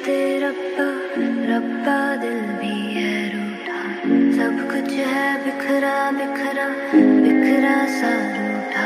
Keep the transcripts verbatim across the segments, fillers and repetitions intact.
ते रब्बा रब्बा दिल भी है रूठा, सब कुछ है बिखरा बिखरा बिखरा सा रूठा।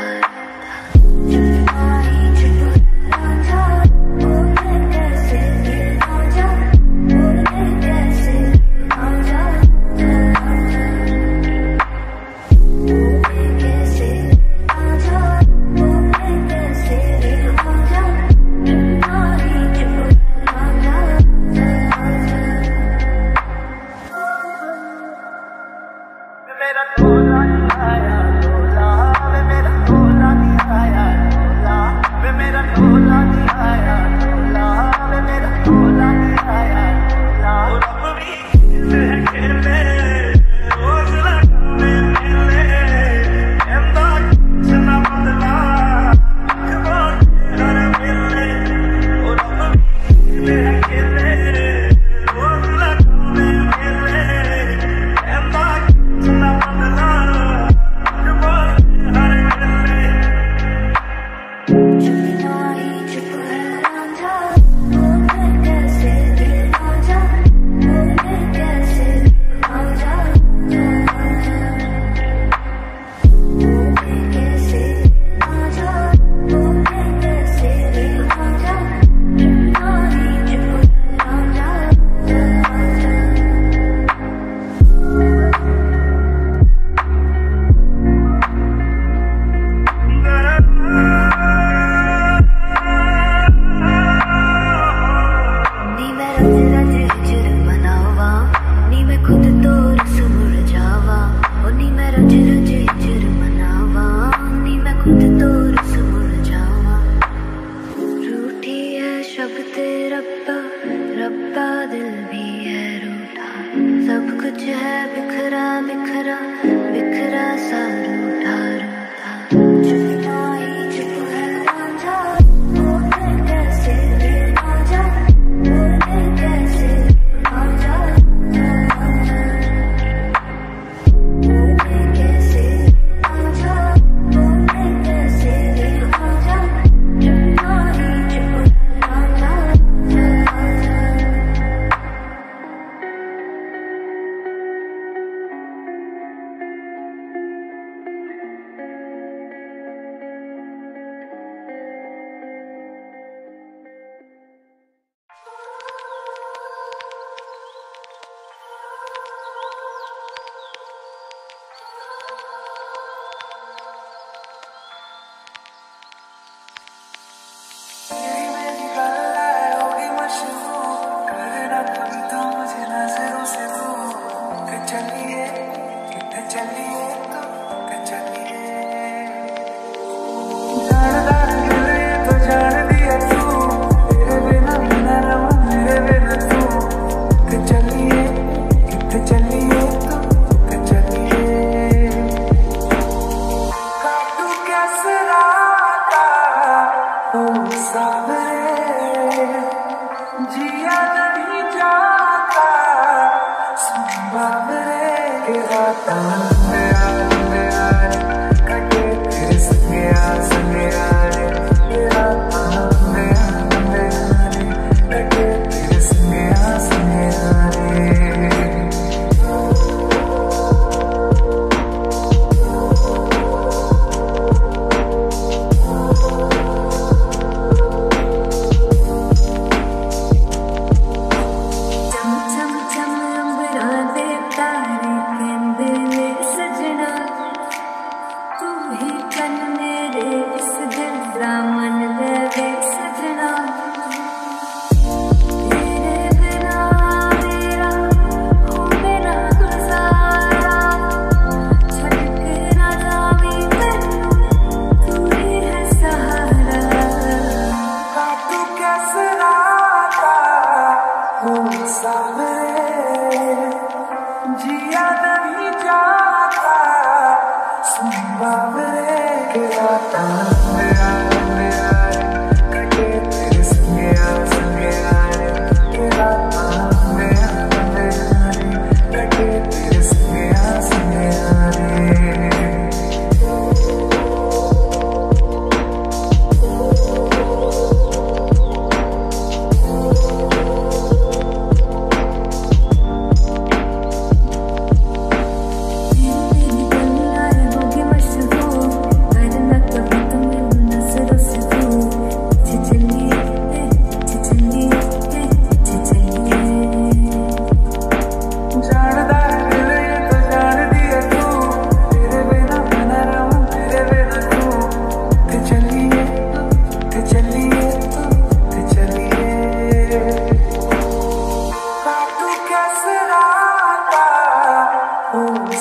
Chum chum chum, I'm with all the party, and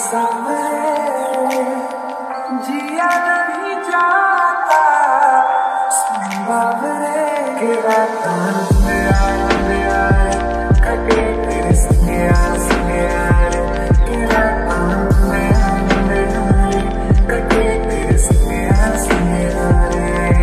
सामने जिया नहीं जाता बाबरे के रात में आए में आए कटे तेरे संगे संगे आए के रात में आए में आए कटे तेरे संगे संगे आए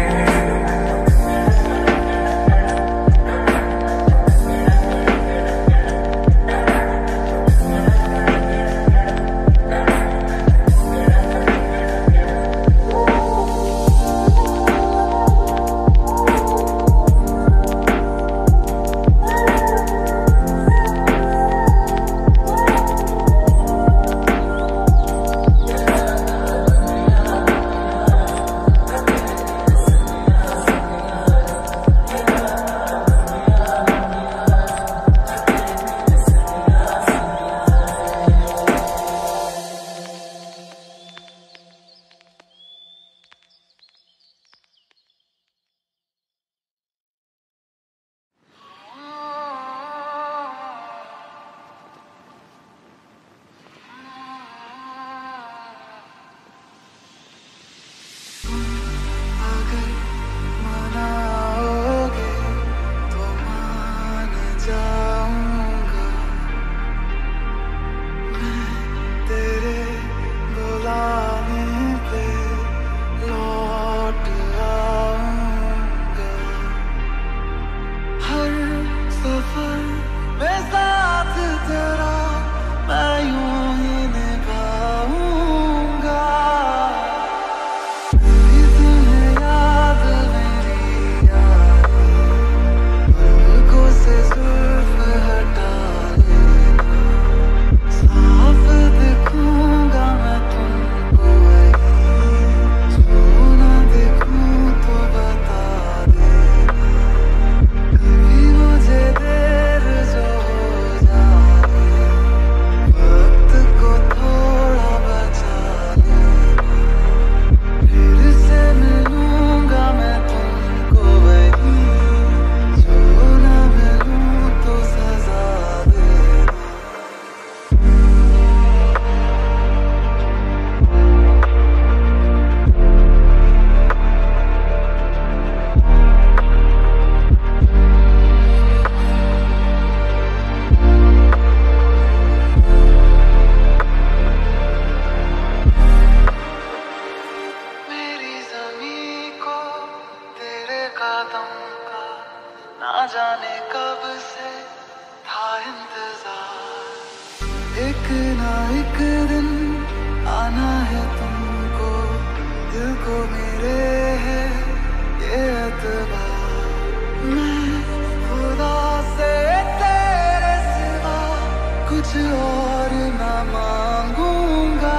ना जाने कब से था इंतजार एक ना एक दिन आना है तुमको दिल को मेरे है ये एतबार मैं खुदा से तेरे सिवा कुछ और ना मांगूंगा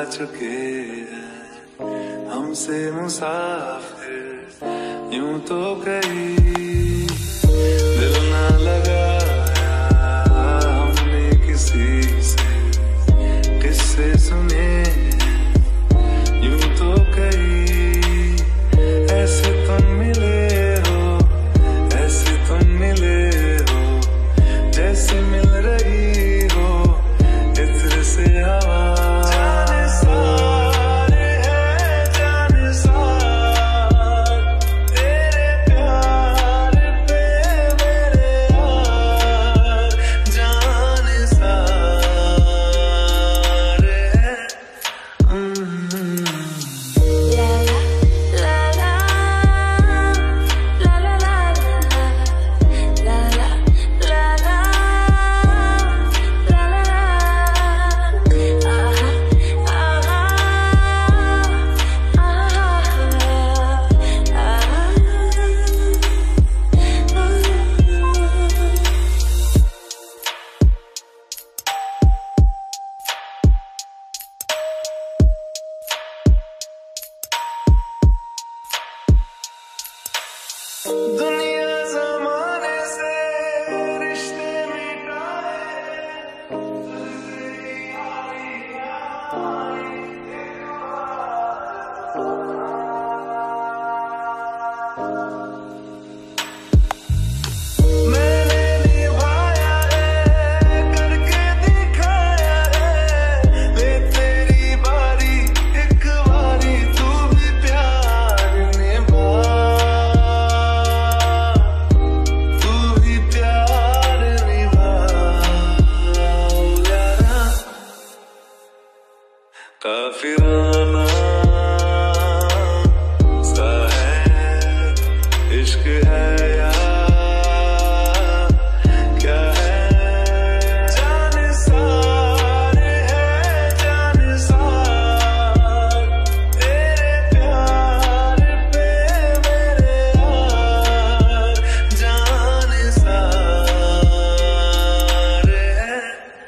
चुके हैं हमसे मुसाफिर यूं तो कहीं दिल ना लगाया हमने किसी से किससे सुने यूं तो कहीं ऐसे तुम मिले हो ऐसे तुम मिले हो जैसे मिल रही हो इत्र से हवा जाने सारे हैं जाने सार तेरे प्यार पे मेरे यार जाने सारे हैं दुनिया ज़माने से रिश्ते मिटाए मैंने निभाया है करके दिखाया है वे तेरी बारी एक बारी तू भी प्यार निभा काफिराना सा है इश्क है या क्या है जाने सारे हैं जाने सार तेरे प्यार पे मेरे यार जाने सारे हैं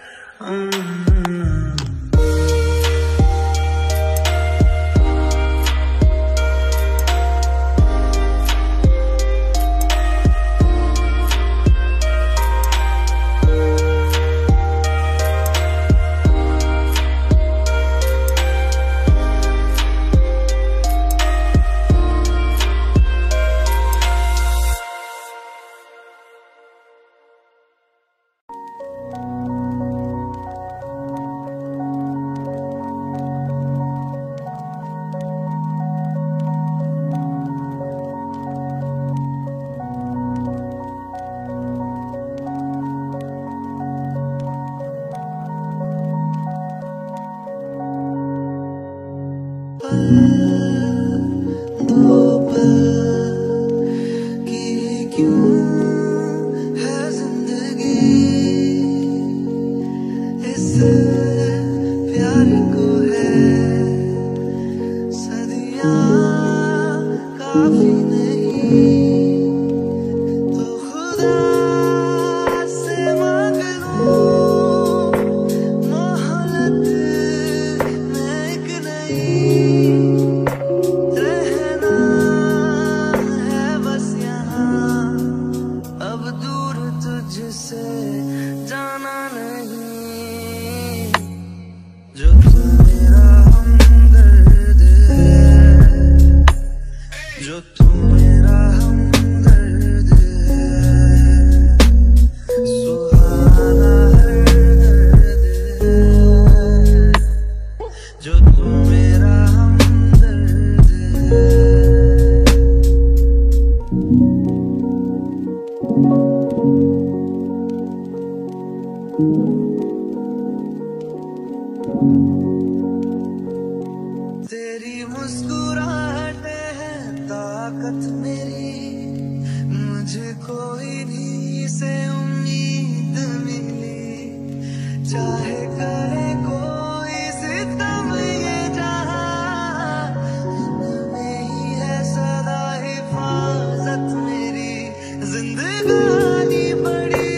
दो पल की क्यों है जिंदगी इस प्यार को है सदियां काफी नहीं तो खुदा से मांग लो मोहलत में एक नहीं रहना है बस यहाँ अब दूर तुझसे जाना नहीं जो तू मेरा हमदर्द है जो तू मेरा हमदर्द है सुहाना हर दर्द है जो तू मेरा हमदर्द है तेरी मुस्कुराहटें है ताकत मेरी मुझे कोई नहीं से उम्मीद मिली चाहे करे कोई सितम ये जहां में ही है सदा हिफाजत मेरी जिंदगानी बड़ी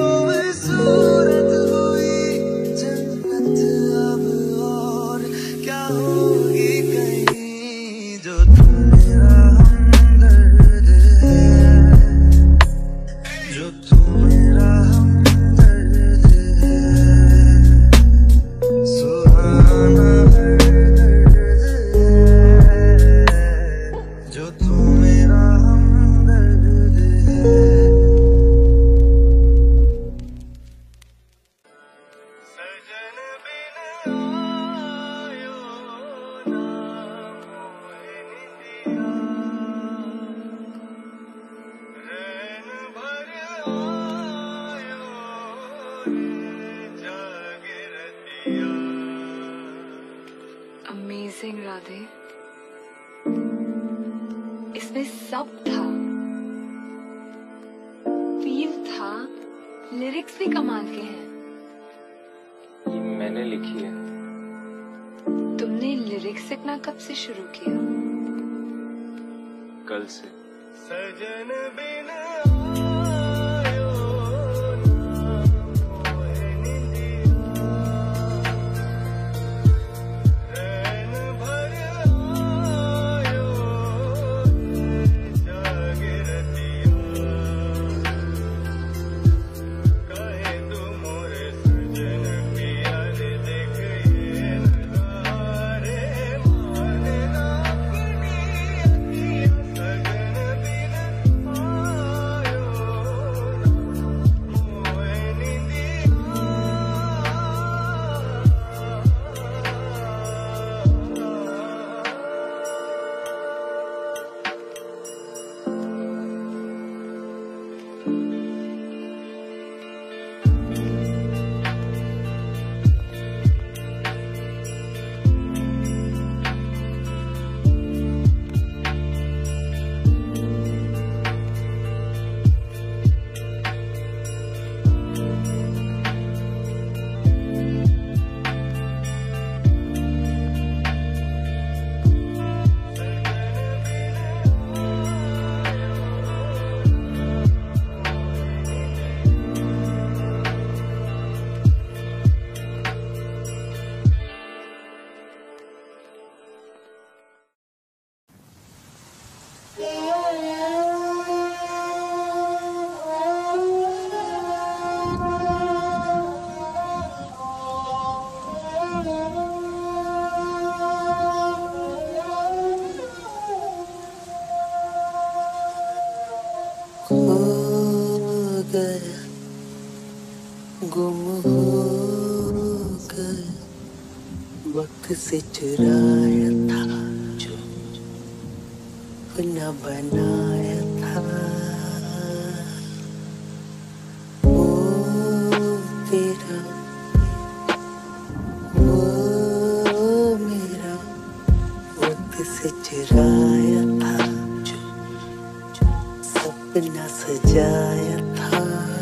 खूबसूरत हुई जन्नत अब और क्या तू मेरा हमदर्द है, सुहाना दर्द है, जो तू मेरा हमदर्द है। सजन बिन आयो ना मोहे निंदिया, रैन भर आयो रे जागे रतिया। अमेजिंग राधे, इसमें सब था, फील था, लिरिक्स भी कमाल के हैं। ये मैंने लिखी है। तुमने लिरिक्स लिखना कब से शुरू किया? कल से। सजन बिन आयो ना मोहे निंदिया, रैन भर आयो रे जागे रतिया। कहे तू मोरे सजन पिया रे देख ये नजारे, माने ना अपनी अखियाँ। सजन बिन आयो ना मोहे निंदिया। खो गया, गुम हो गया, वक्त से चुराया था जो अपना बनाया था। वो तेरा, वो मेरा, वक्त से चुराया था जो सपना सजाया था।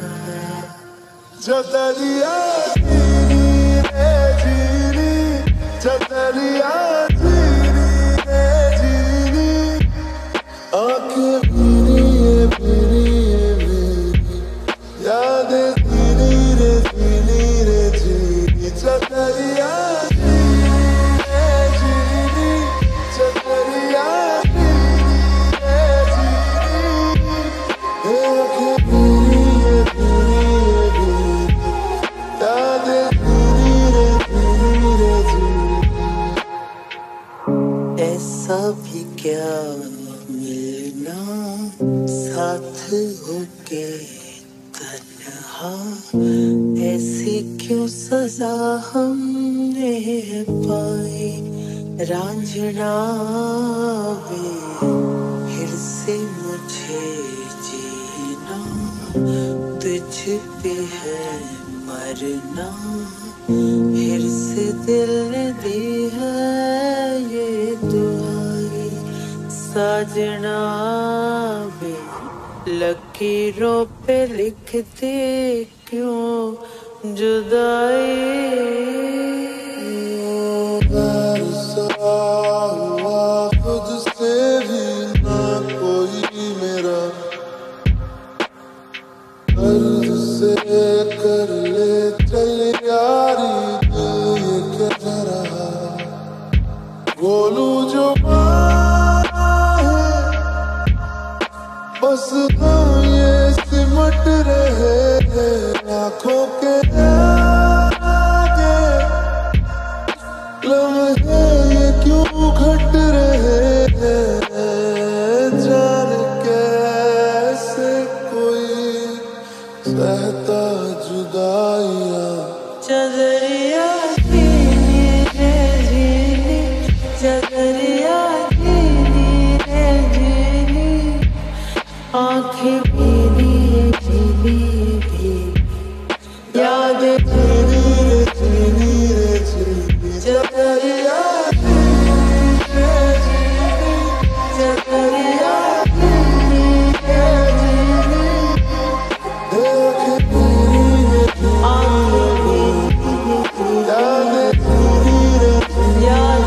चतरिया जीनी रे जीनी, चतरिया जीनी रे जीनी, आंखें भीनी है भीनी है मेरी, यादें जीनी रे जीनी रे जीनी। चतरिया जीनी रे जीनी, चतरिया जीनी रे जीनी, आंखें भीनी है भीनी है मेरी, यादें जीनी रे जीनी रे जीनी। ऐसा भी क्या मिलना, साथ होके तन्हा, ऐसी क्यों सजा हमने पाई। रांझना वे फिर से मुझे जीना, तुझ पे है मरना, फिर से दिल ने दी है ये दुआई। साजना वे लकीरों पे लिखते क्यों जुदाई। बरसा हुआ खुद से भी ना कोई मेरा, कर्ज से कर ले चल यारी, दिल ये क्या रहा। बोलूं जो बाहें बस हाँ ये सिमट रहे, सहता जुदाइयां चदरिया नीली रे नीली चदरिया नीली रे नीली आँखें पीली पीली पीली याद तेरी रे तेरी रे तेरी चदरिया नीली रे नीली चदरिया नीली रे नीली आँखें पीली रे याद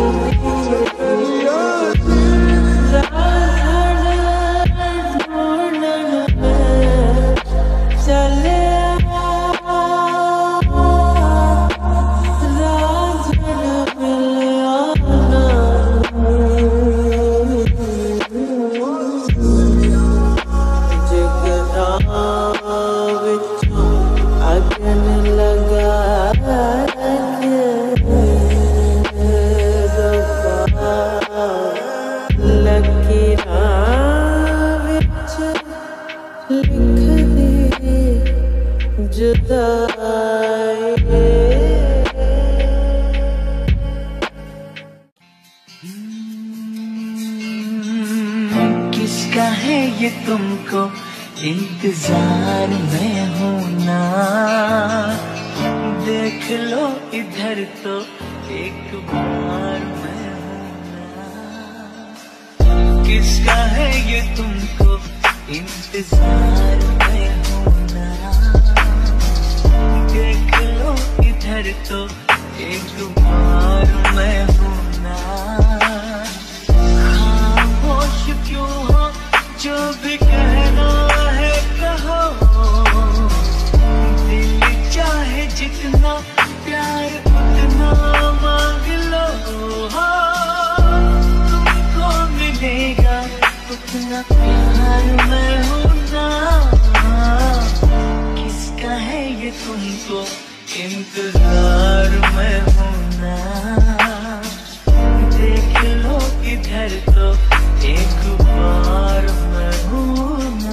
किसका है ये तुमको इंतजार में हूँ ना देख लो इधर तो एक बार मैं हूँ ना किसका है ये तुमको इंतजार में हूँ ना देख लो इधर तो एक बार मैं हूँ ना खामोश क्यों हो जो भी कहना है कहो दिल चाहे जितना प्यार उतना मांग लो तुमको मिलेगा उतना प्यार मैं हूँ ना किसका है ये तुमको इंतजार मैं हूँ ना देख लो इधर तो एक बार मैं हूँ ना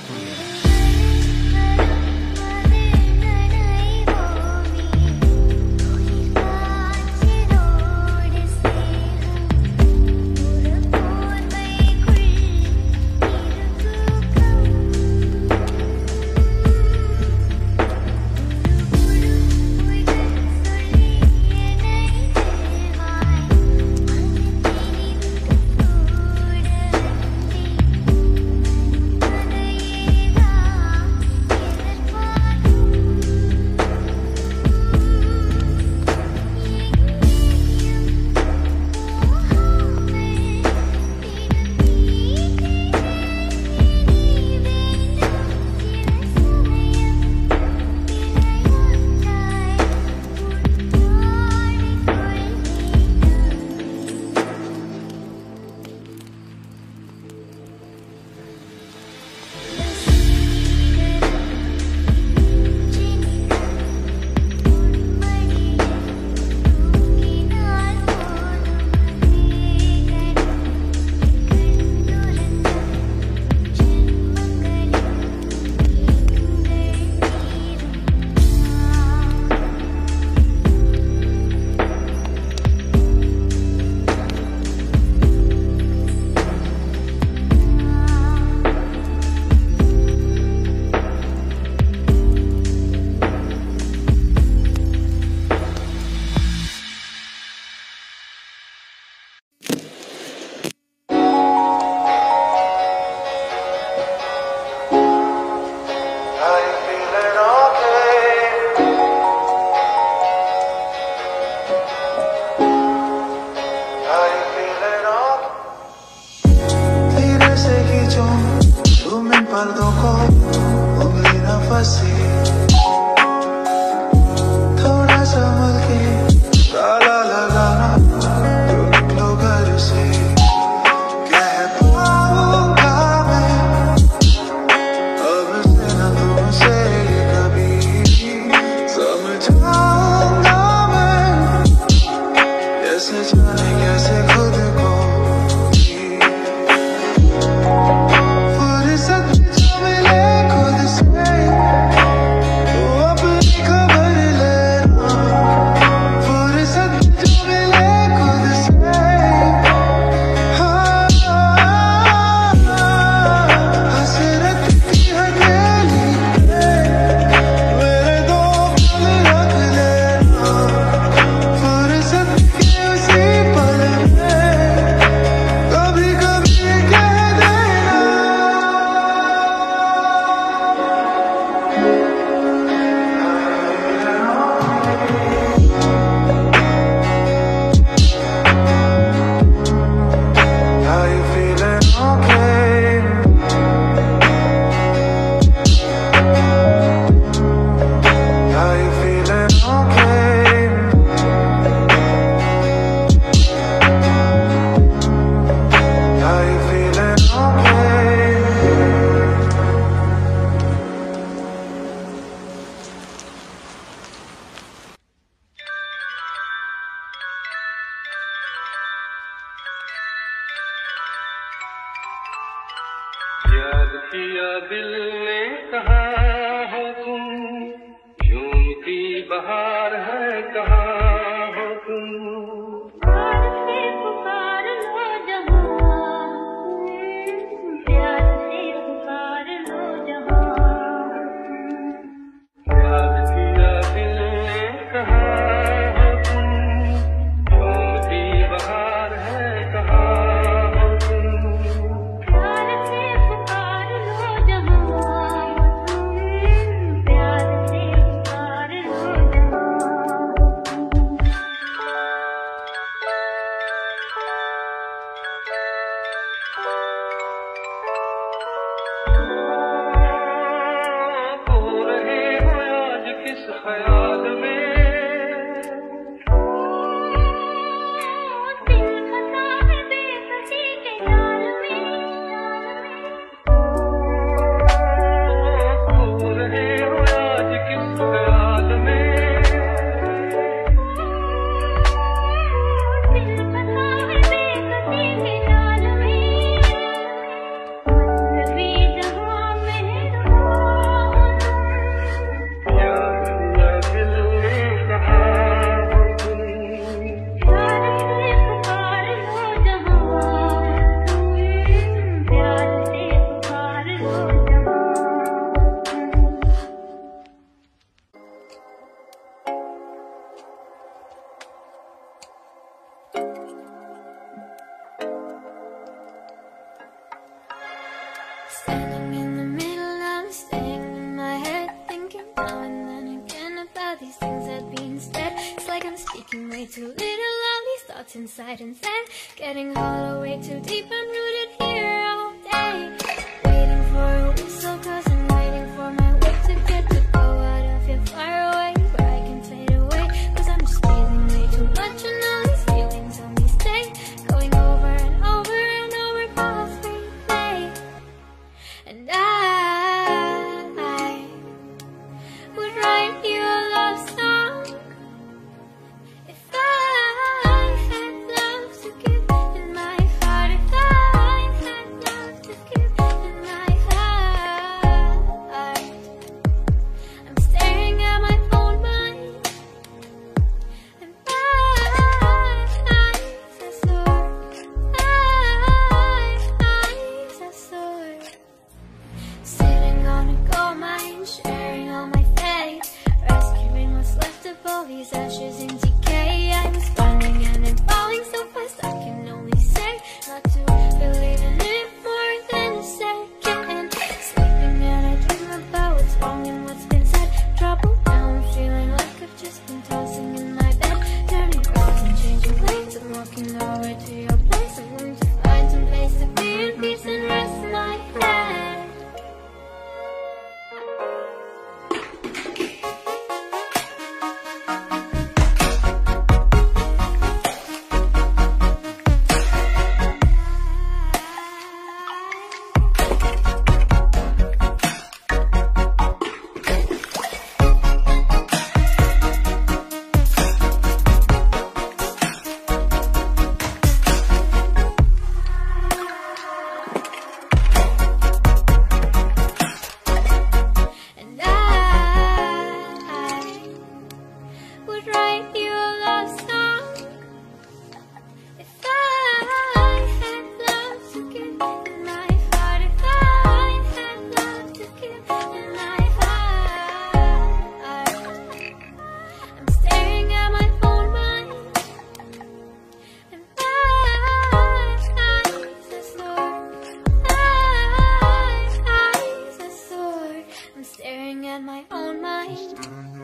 याद किया दिल ने कहाँ हो तुम, झूमती बहार है कहाँ हो तुम। प्यार से पुकार लो जहाँ, प्यार से पुकार लो जहाँ। याद किया दिल ने कहाँ हो तुम, झूमती बहार है कहाँ हो तुम। प्यार से पुकार लो जहाँ। inside and then getting hollow way too deep. I'm rooted here all day, waiting for a whistle, cause I'm waiting for my way to get to go out of here far away, where I can fade away, cause I'm just feeling way too much, and all these feelings only stay going over and over and over every day. And I, I would write you a love song if I had love to give in my heart, if I had love to give in my heart. I'm staring at my own mind, and my eyes are sore, my eyes are sore. Sitting on a gold mine, sharing all my fate, rescuing what's left of all these ashes in decay. I was burning and then falling so fast, I can only say not to believe in it more than a second. Sleeping and I dream about what's wrong and what's been said. Trouble now, I'm feeling like I've just been tossing in my bed, turning roads and changing lanes. I'm walking over to your place. I'm going to find some place to be in peace and rest my head. And I would write you a love song if I had love to give in my heart, if I had love to give in my heart. I'm staring at my own mind, and my eyes are sore, my eyes are sore. I'm staring at my own mind,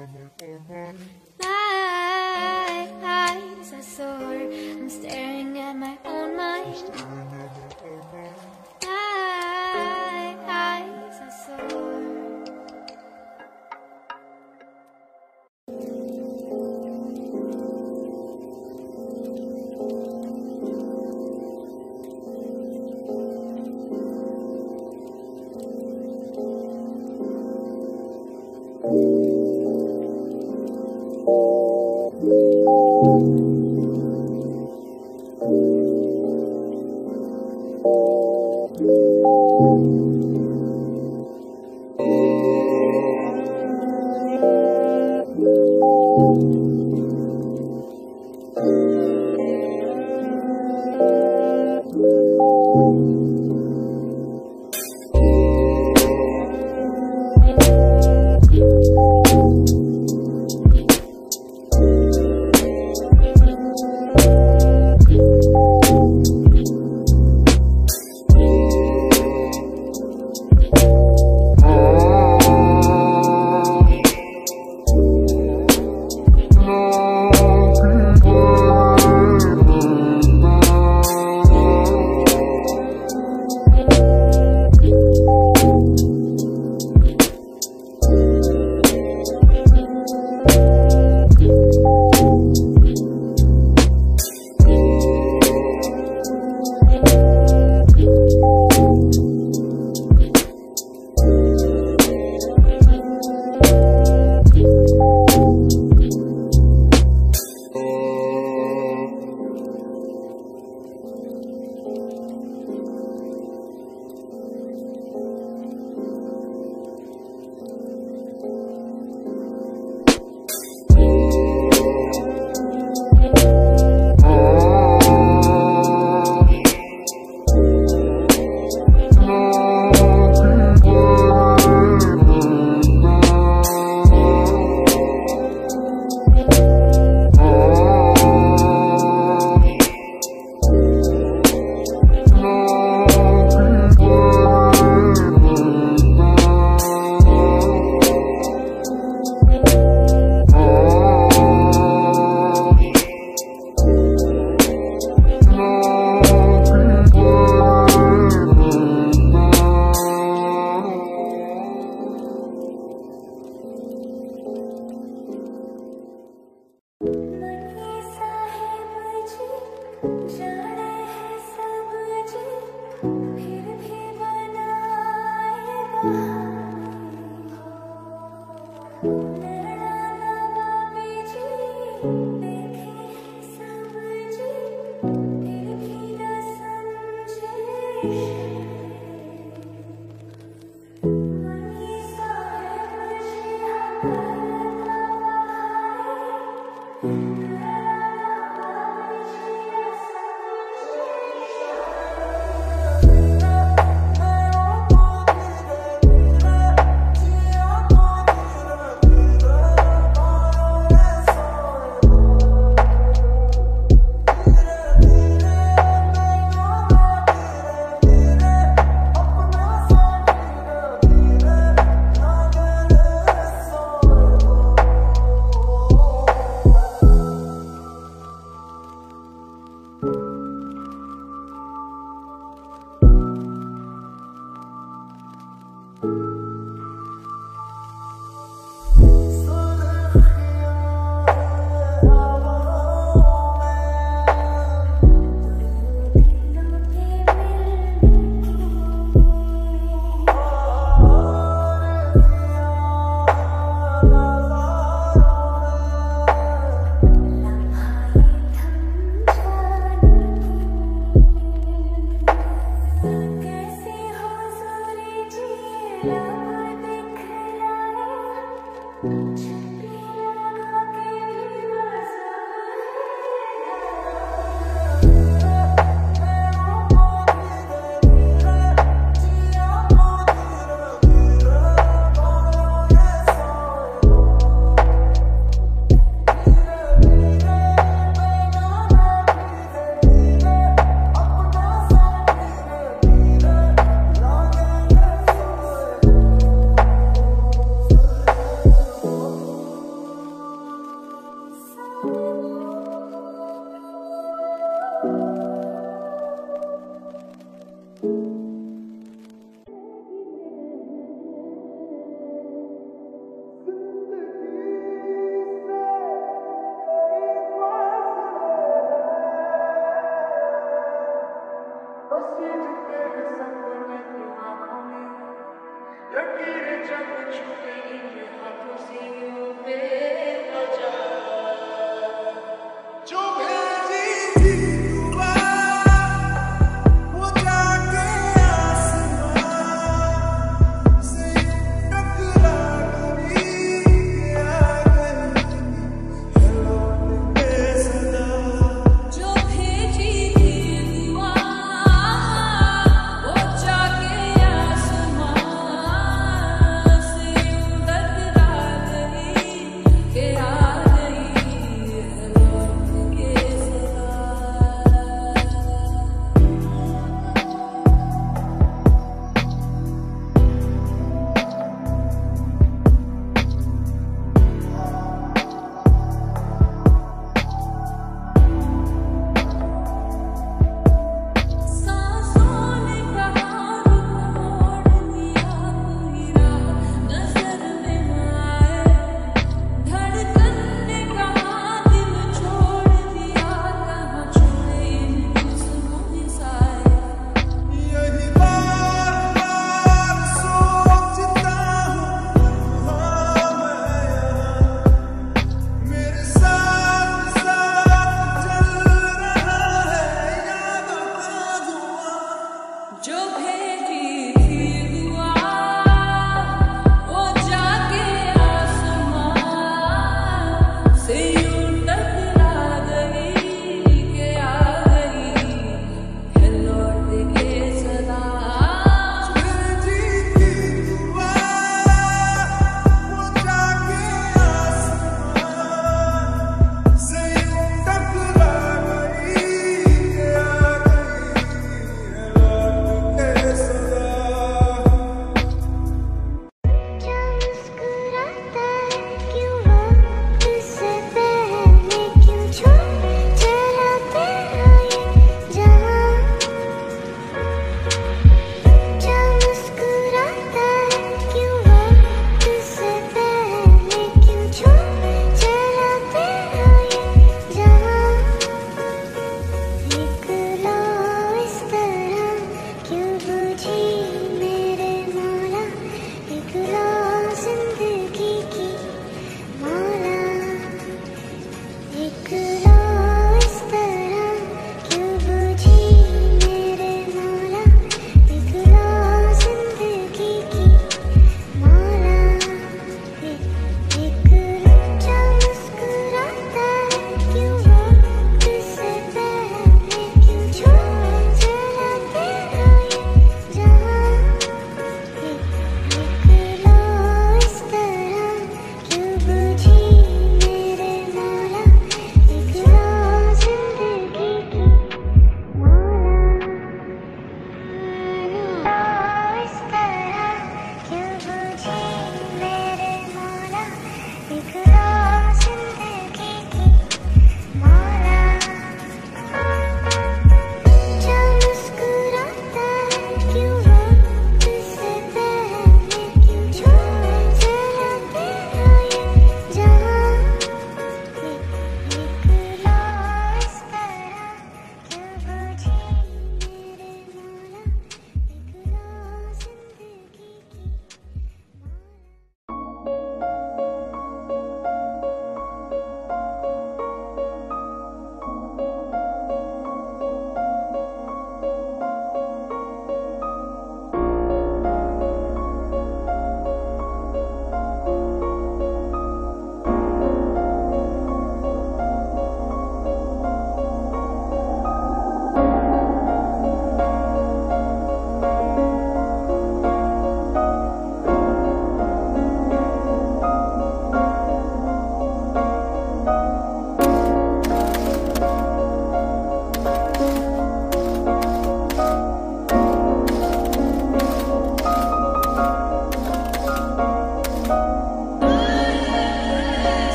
my eyes are sore. I'm staring at my own mind, my eyes are sore. Thank you.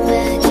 back